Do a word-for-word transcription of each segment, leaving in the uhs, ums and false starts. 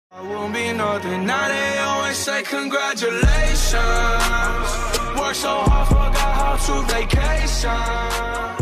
I won't be nothing. Now they always say congratulations. Work so hard, forgot how to vacation.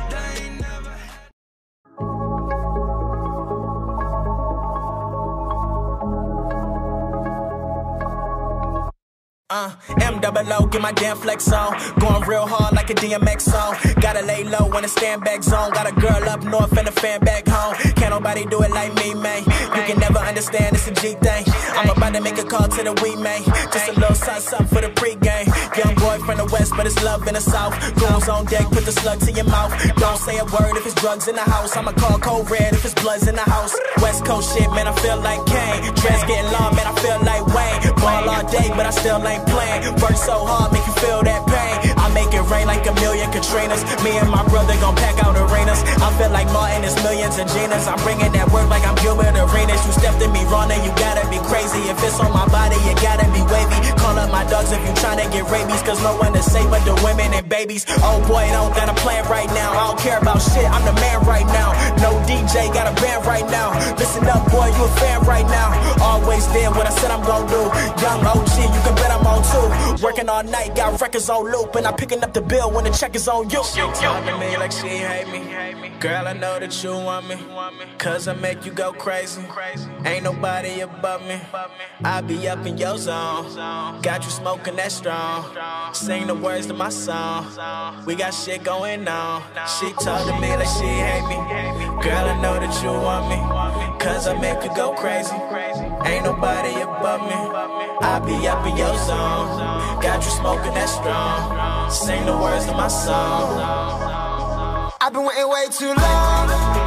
Uh, M double O, get my damn flex on. Going real hard like a D M X song. Gotta lay low in a stand back zone. Got a girl up north and a fan back home. Can't nobody do it like me, man. You can never understand, it's a G thing. I'm about to make a call to the we, man. Just a little something, something for the pregame. Young boy from the west, but it's love in the south. Goons on deck, put the slug to your mouth. Don't say a word if it's drugs in the house. I'ma call code red if it's bloods in the house. West Coast shit, man, I feel like Kane. Dress getting long, man, I feel like Wayne. Ball all day, but I still ain't playing. Work so hard, make you feel that pain. I make it rain like a million Katrinas. Me and my brother gon' pack out arenas. I feel like Martin, it's millions of Ginas. I'm bringing that work like I'm Gilbert Arenas. You stepped in me wrong and you gotta be crazy. If it's on my body, you gotta be wavy. Call up my dogs if you tryna get rabies. Cause no one is safe but the women and babies. Oh boy, don't got a plan right now. I don't care about shit, I'm the man right now. No D J, got a band right now. Listen up boy, you a fan right now. Always did what I said I'm gon' do. Young O G, you can bet I'm on too. Working all night, got records on loop. And I'm picking up the bill when the check is on you. She talking to me like she hate me. Girl, I know that you want me. Cause I make you go crazy. Ain't nobody above me. I be up in your zone. Got you smoking that strong. Sing the words to my song. We got shit going on. She talking to me like she hate me. Girl, I know that you want me. Cause I make you go crazy. Ain't nobody above me. I be up in your zone. Got you smoking that strong. Sing the words to my song. I've been waiting way too long.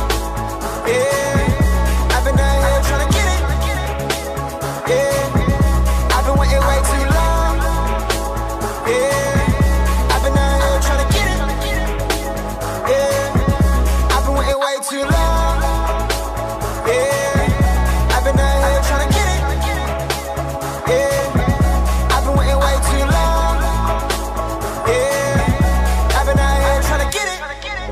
Yeah, I've been out here trying to get it. Yeah, I've been waiting way too long. Yeah, I've been out here trying to get it. Yeah, I've been waiting way too long. Yeah, I've been out here trying to get it. Yeah, I've been waiting way too long. Yeah, I've been out here trying to get it.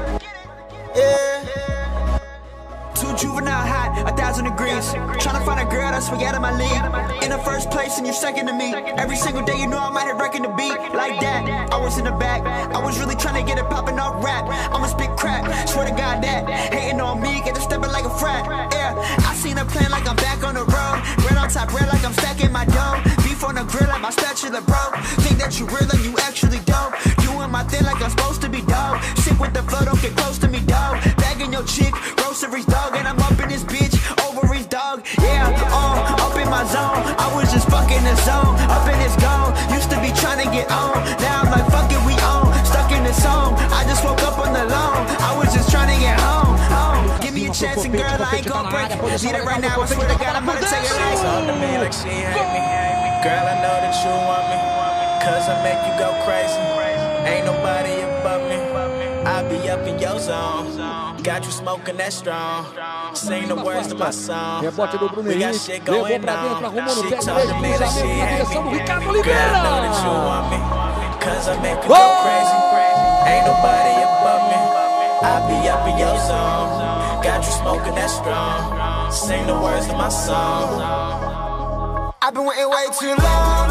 Yeah. Too juvenile hot, a thousand degrees. Tryna find a girl that's way out of my league. In the first place and you're second to me. Every single day you know I might have wrecking the beat. Like that, I was in the back. I was really trying to get it popping off rap. I'ma spit crap, swear to God that. Hating on me, get to stepping like a frat. Yeah, I seen a plan like I'm back on the road. Red on top, red like I'm stacking my dough. Beef on the grill like my spatula, bro. Think that you real and you actually dope. Doing my thing like I'm supposed to be dope. Sick with the flow, don't get close to me, dog. Bagging your chick, groceries, dog. And I'm up in this bitch, ovaries, dog. Yeah, uh, up in my zone. I was just fucking the zone, up in this gone. Used to be trying to get on. Now I'm like, fuck it, we on. Stuck in the song. I just woke up on the lawn. I was just trying to get home. home. Give me a chance and girl, I ain't gon' break. Need it right now, I swear to God, I'm gonna take it life. Talk to me like she hate me. Girl, I know that you want me. Cause I make you go crazy. Ain't nobody above me. I be up in your zone. Got you smoking that strong. Sing the words to my song. Rebote do Bruno We got Henrique, shit levou going pra dentro, on. arrumou no She pé talking to direito, me like she cruzamento na hate direção do me. Ricardo Girl, I know that you Oliveira. want me. Cause I make you go crazy. Ain't nobody above me. I be up in your zone. Got you smoking that strong. Sing the words to my song. I've been waiting way too long.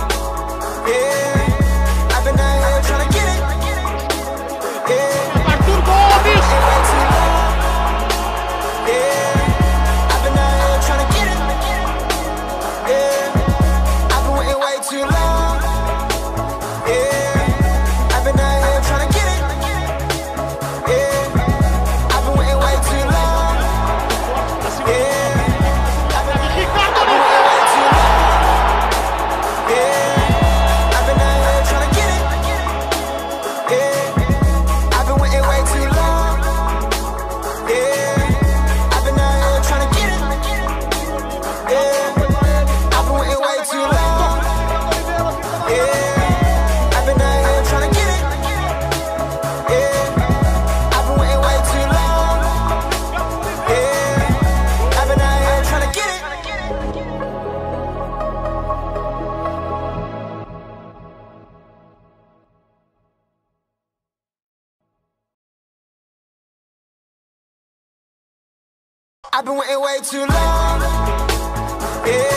Yeah, I've been out here trying to get it. Yeah, Arthur Gomes. way too long. Yeah, I've been out here trying to get it. Yeah, I've been waiting way too long. Yeah, I've been out here trying to get it. Yeah, I've been waiting way too long. Yeah, I've been waiting way too long. Yeah, I've been out here trying to get it. Yeah, I've been waiting way too long. Yeah, I've been out here trying to get it. Yeah, I've been waiting way too long. Yeah, I've been out here trying to get it. Yeah, I've been waiting way too long. Yeah, I've been out here trying to get it. I've been waiting way too long. Yeah.